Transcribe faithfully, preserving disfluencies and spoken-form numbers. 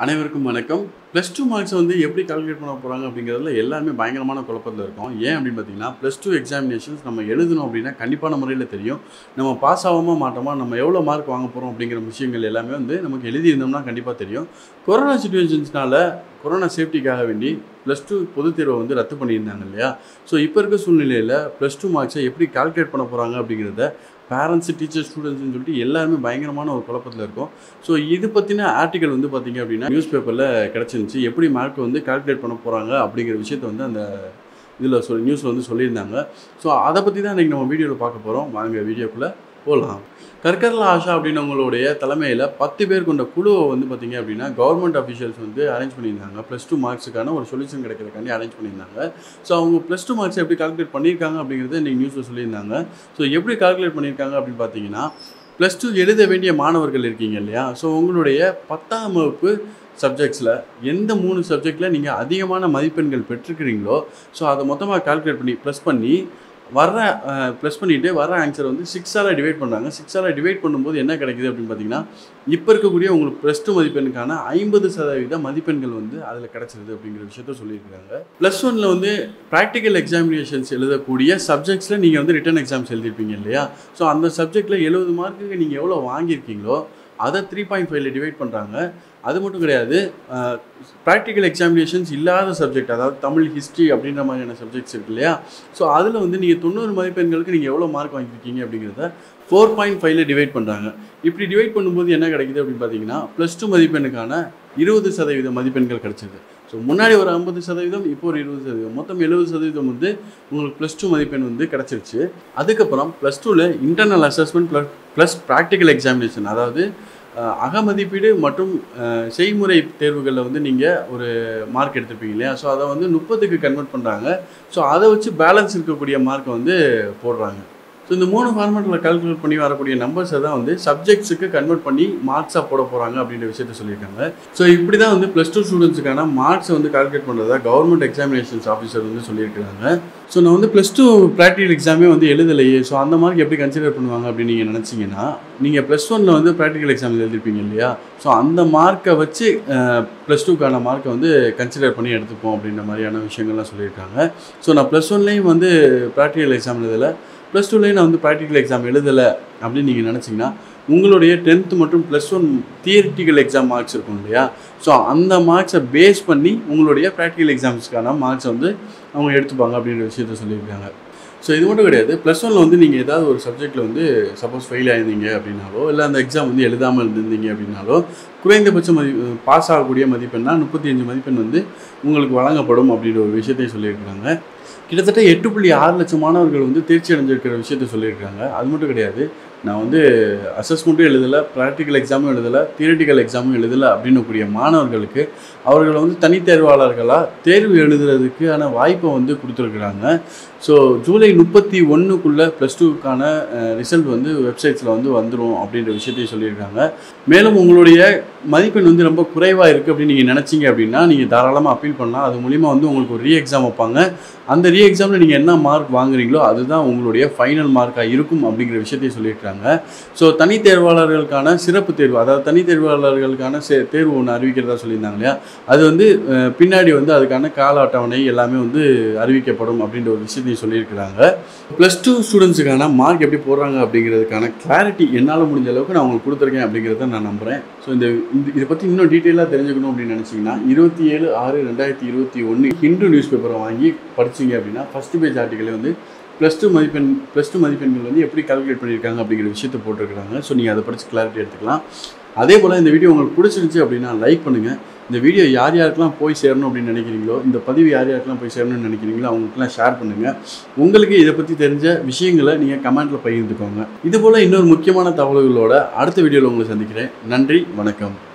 அனைவருக்கும் வணக்கம். Plus two மார்க்ஸை வந்து எப்படி கால்குலேட் பண்ண போகிறாங்க அப்படிங்கிறதுல எல்லாருமே பயங்கரமான குழப்பத்தில் இருக்கும். ஏன் அப்படின்னு பார்த்தீங்கன்னா, ப்ளஸ் டூ எக்ஸாமினேஷன்ஸ் நம்ம எழுதணும் அப்படின்னா கண்டிப்பான முறையில் தெரியும். நம்ம பாஸ் ஆகாமல் மாட்டோமா, நம்ம எவ்வளோ மார்க் வாங்க போகிறோம் அப்படிங்கிற விஷயங்கள் எல்லாமே வந்து நமக்கு எழுதியிருந்தோம்னா கண்டிப்பாக தெரியும். கொரோனா சுச்சுவேஷன்ஸ்னால கொரோனா சேஃப்டிக்காக வேண்டி ப்ளஸ் டூ பொதுத் தேர்வை வந்து ரத்து பண்ணியிருந்தாங்க இல்லையா? ஸோ இப்போ இருக்க சூழ்நிலையில் ப்ளஸ் டூ மார்க்ஸை எப்படி கால்குலேட் பண்ண போகிறாங்க அப்படிங்கிறத பேரண்ட்ஸு, டீச்சர்ஸ், ஸ்டூடெண்ட்ஸ்னு சொல்லிட்டு எல்லாருமே பயங்கரமான ஒரு குழப்பத்தில் இருக்கும். ஸோ இது பற்றின ஆர்டிக்கல் வந்து பார்த்திங்க அப்படின்னா நியூஸ் பேப்பரில் கிடச்சிருந்துச்சி. எப்படி மார்க்கை வந்து கால்குலேட் பண்ண போகிறாங்க அப்படிங்கிற விஷயத்தை வந்து அந்த இதில் சொல் நியூஸில் வந்து சொல்லியிருந்தாங்க. ஸோ அதை பற்றி தான் இன்றைக்கி நம்ம வீடியோவில் பார்க்க போகிறோம். வாங்க வீடியோக்குள்ளே போகலாம். கற்கர்லா ஆஷா அப்படின்னவங்களுடைய தலைமையில் பத்து பேர் கொண்ட குழுவை வந்து பார்த்திங்க அப்படின்னா கவர்மெண்ட் அஃபிஷியல்ஸ் வந்து அரேஞ்ச் பண்ணியிருந்தாங்க. ப்ளஸ் டூ மார்க்ஸுக்கான ஒரு சொல்யூஷன் கிடைக்கிறதுக்காண்டி அரேஞ்ச் பண்ணியிருந்தாங்க. ஸோ அவங்க ப்ளஸ் டூ மார்க்ஸை எப்படி கால்குலேட் பண்ணியிருக்காங்க அப்படிங்கிறத இன்றைக்கி நியூஸில் சொல்லியிருந்தாங்க. ஸோ எப்படி கால்குலேட் பண்ணியிருக்காங்க அப்படின்னு பார்த்தீங்கன்னா, ப்ளஸ் டூ எழுத வேண்டிய மாணவர்கள் இருக்கீங்க இல்லையா? ஸோ உங்களுடைய பத்தாம் வகுப்பு சப்ஜெக்ட்ஸில் எந்த மூணு சப்ஜெக்டில் நீங்கள் அதிகமான மதிப்பெண்கள் பெற்றுக்கிறீங்களோ ஸோ அதை மொத்தமாக கால்குலேட் பண்ணி ப்ளஸ் பண்ணி வர ப்ளஸ் பண்ணிவிட்டு வர ஆன்சர் வந்து சிக்ஸால் டிவைட் பண்ணுறாங்க. சிக்ஸால் டிவைட் பண்ணும்போது என்ன கிடைக்குது அப்படின்னு பார்த்தீங்கன்னா, இப்போ இருக்கக்கூடிய உங்களுக்கு ப்ளஸ் டூ மதிப்பெண்ணுக்கான ஐம்பது சதவீத மதிப்பெண்கள் வந்து அதில் கிடச்சிருது அப்படிங்கிற விஷயத்த சொல்லியிருக்காங்க. ப்ளஸ் ஒனில் வந்து ப்ராக்டிக்கல் எக்ஸாமினேஷன்ஸ் எழுதக்கூடிய சப்ஜெக்ட்ஸில் நீங்கள் வந்து ரிட்டன் எக்ஸாம்ஸ் எழுதிருப்பீங்க இல்லையா? ஸோ அந்த சப்ஜெக்டில் எழுபது மார்க்குக்கு நீங்கள் எவ்வளோ வாங்கியிருக்கீங்களோ அதை த்ரீ பாயிண்ட் ஃபைவ்ல டிவைட் பண்ணுறாங்க. அது மட்டும் கிடையாது, ப்ராக்டிக்கல் எக்ஸாமினேஷன்ஸ் இல்லாத சப்ஜெக்ட், அதாவது தமிழ், ஹிஸ்ட்ரி அப்படின்ற மாதிரியான சப்ஜெக்ட்ஸ் இருக்கு இல்லையா? ஸோ அதில் வந்து நீங்கள் தொண்ணூறு மதிப்பெண்களுக்கு நீங்கள் எவ்வளோ மார்க் வாங்கியிருக்கீங்க அப்படிங்கிறத ஃபோர் பாயிண்ட் ஃபைவ்ல டிவைட் பண்ணுறாங்க. இப்படி டிவைட் பண்ணும்போது என்ன கிடைக்குது அப்படின்னு பார்த்தீங்கன்னா, ப்ளஸ் டூ மதிப்பெண்ணுக்கான இருபது சதவீத மதிப்பெண்கள் கிடச்சிது. ஸோ முன்னாடி ஒரு ஐம்பது சதவீதம், இப்போ ஒரு இருபது சதவீதம், மொத்தம் எழுபது சதவீதம் வந்து உங்களுக்கு ப்ளஸ் டூ மதிப்பெண் வந்து கிடச்சிருச்சு. அதுக்கப்புறம் ப்ளஸ் டூவில் internal assessment plus plus practical examination, அதாவது அகமதிப்பீடு மற்றும் செய்முறை தேர்வுகளில் வந்து நீங்கள் ஒரு மார்க் எடுத்துருப்பீங்க இல்லையா? ஸோ அதை வந்து முப்பதுக்கு கன்வெர்ட் பண்ணுறாங்க. ஸோ அதை வச்சு பேலன்ஸ் இருக்கக்கூடிய மார்க்கை வந்து போடுறாங்க. ஸோ இந்த மூணு ஃபார்மேட்டில் கால்குலேட் பண்ணி வரக்கூடிய நம்பர்ஸை தான் வந்து சப்ஜெக்ட்ஸுக்கு கன்வெர்ட் பண்ணி மார்க்ஸாக போட போகிறாங்க அப்படின்ற விஷயத்த சொல்லியிருக்காங்க. ஸோ இப்படி தான் வந்து ப்ளஸ் டூ ஸ்டூடெண்ட்ஸுக்கான மார்க்ஸை வந்து கால்குலேட் பண்ணுறதா கவர்மெண்ட் எக்ஸாமினேஷன்ஸ் ஆஃபீஸர் வந்து சொல்லியிருக்காங்க. ஸோ நான் வந்து ப்ளஸ் டூ ப்ராக்டிக்கல் எக்ஸாமே வந்து எழுதலையே, ஸோ அந்த மார்க் எப்படி கன்சிடர் பண்ணுவாங்க அப்படின்னு நீங்கள் நினச்சிங்கன்னா, நீங்கள் ப்ளஸ் ஒனில் வந்து ப்ராக்டிக்கல் எக்ஸாம் எழுதிருப்பீங்க இல்லையா? ஸோ அந்த மார்க்கை வச்சு ப்ளஸ் டூக்கான மார்க்கை வந்து கன்சிடர் பண்ணி எடுத்துப்போம் அப்படின்ற மாதிரியான விஷயங்கள்லாம் சொல்லியிருக்காங்க. ஸோ நான் ப்ளஸ் ஒன்லேயும் வந்து ப்ராக்டிக்கல் எக்ஸாம் எழுதலை, ப்ளஸ் டூலேயும் நான் வந்து ப்ராக்டிக்கல் எக்ஸாம் எழுதலை அப்படின்னு நீங்கள் நினச்சிங்கன்னா, உங்களுடைய டென்த்து மற்றும் plus one theoretical exam marks இருக்கும் இல்லையா? ஸோ அந்த மார்க்ஸை பேஸ் பண்ணி உங்களுடைய ப்ராக்டிக்கல் எக்ஸாம்ஸ்க்கான மார்க்ஸை வந்து அவங்க எடுத்துப்பாங்க அப்படின்ற விஷயத்த சொல்லியிருக்காங்க. ஸோ இது மட்டும் கிடையாது, ப்ளஸ் ஒனில் வந்து நீங்கள் ஏதாவது ஒரு சப்ஜெக்டில் வந்து சப்போஸ் ஃபெயில் ஆயிருந்தீங்க அப்படின்னாலோ, இல்லை அந்த எக்ஸாம் வந்து எழுதாமல் இருந்திருந்தீங்க அப்படின்னாலோ, குறைந்தபட்ச மதி பாஸ் ஆகக்கூடிய மதிப்பெண்ணா முப்பத்தி அஞ்சு மதிப்பெண் வந்து உங்களுக்கு வழங்கப்படும் அப்படின்ற ஒரு விஷயத்தையும் சொல்லியிருக்காங்க. கிட்டத்தட்ட எட்டு புள்ளி ஆறு லட்சம் மாணவர்கள் வந்து தேர்ச்சி அடைஞ்சிருக்கிற விஷயத்த சொல்லியிருக்காங்க. அது மட்டும் கிடையாது, நான் வந்து அசஸ்மெண்ட்டும் எழுதலை, ப்ராக்டிக்கல் எக்ஸாமும் எழுதலை, தியரிட்டிக்கல் எக்ஸாமும் எழுதலை அப்படின்னக்கூடிய மாணவர்களுக்கு அவர்கள் வந்து தனித்தேர்வாளர்களாக தேர்வு எழுதுறதுக்கான வாய்ப்பை வந்து கொடுத்துருக்குறாங்க. ஸோ ஜூலை முப்பத்தி ஒன்றுக்குள்ளே ப்ளஸ் டூக்கான ரிசல்ட் வந்து வெப்சைட்ஸில் வந்து வந்துடும் அப்படின்ற விஷயத்தையும் சொல்லியிருக்காங்க. மேலும் உங்களுடைய மதிப்பெண் வந்து ரொம்ப குறைவாக இருக்குது அப்படின்னு நீங்கள் நினச்சிங்க அப்படின்னா, நீங்கள் தாராளமாக அப்பீல் பண்ணலாம். அது மூலிமா வந்து உங்களுக்கு ஒரு ரீ எக்ஸாம் வைப்பாங்க. அந்த ரீ எக்ஸாமில் நீங்கள் என்ன மார்க் வாங்குறீங்களோ அதுதான் உங்களுடைய ஃபைனல் மார்க்காக இருக்கும் அப்படிங்கிற விஷயத்தையும் சொல்லியிருக்காங்க. ஸோ தனி தேர்வாளர்களுக்கான சிறப்பு தேர்வு, அதாவது தனி தேர்வாளர்களுக்கான சே தேர்வு ஒன்று அறிவிக்கிறதா சொல்லியிருந்தாங்க இல்லையா? அது வந்து பின்னாடி வந்து அதுக்கான கால அட்டவணை எல்லாமே வந்து அறிவிக்கப்படும் அப்படின்ற ஒரு விஷயத்தையும் சொல்லியிருக்கிறாங்க. ப்ளஸ் டூ ஸ்டூடெண்ட்ஸுக்கான மார்க் எப்படி போடுறாங்க அப்படிங்கிறதுக்கான கிளாரிட்டி என்னால் முடிஞ்ச அளவுக்கு நான் உங்களுக்கு கொடுத்துருக்கேன் அப்படிங்கிறத நான் நம்புகிறேன். ஸோ இந்த இதை பற்றி இன்னும் டீட்டெயிலாக தெரிஞ்சுக்கணும் அப்படின்னு நினச்சிங்கன்னா, இருபத்தி ஏழு ஆறு ரெண்டாயிரத்தி இருபத்தி ஒன்று ஹிந்து நியூஸ் பேப்பரை வாங்கி படிச்சிங்க அப்படின்னா ஃபஸ்ட்டு பேஜ் ஆர்டிக்கலே வந்து ப்ளஸ் டூ மதிப்பெண் ப்ளஸ் டூ மதிப்பெண்கள் வந்து எப்படி கால்குலேட் பண்ணியிருக்காங்க அப்படிங்கிற விஷயத்தை போட்டிருக்கிறாங்க. ஸோ நீங்கள் அதை படித்து கிளாரிட்டி எடுத்துக்கலாம். அதே போல் இந்த வீடியோ உங்களுக்கு பிடிச்சிருந்துச்சி அப்படின்னா லைக் பண்ணுங்கள். இந்த வீடியோ யார் யாருக்கெல்லாம் போய் சேரணும் அப்படின்னு நினைக்கிறீங்களோ, இந்த பதிவு யார் யாருக்கெல்லாம் போய் சேரணும்னு நினைக்கிறீங்களோ அவங்களுக்குலாம் ஷேர் பண்ணுங்கள். உங்களுக்கு இதை பற்றி தெரிஞ்ச விஷயங்களை நீங்கள் கமெண்ட்டில் பகிர்ந்துக்கோங்க. இதுபோல் இன்னொரு முக்கியமான தகவல்களோட அடுத்த வீடியோவில் உங்களை சந்திக்கிறேன். நன்றி, வணக்கம்.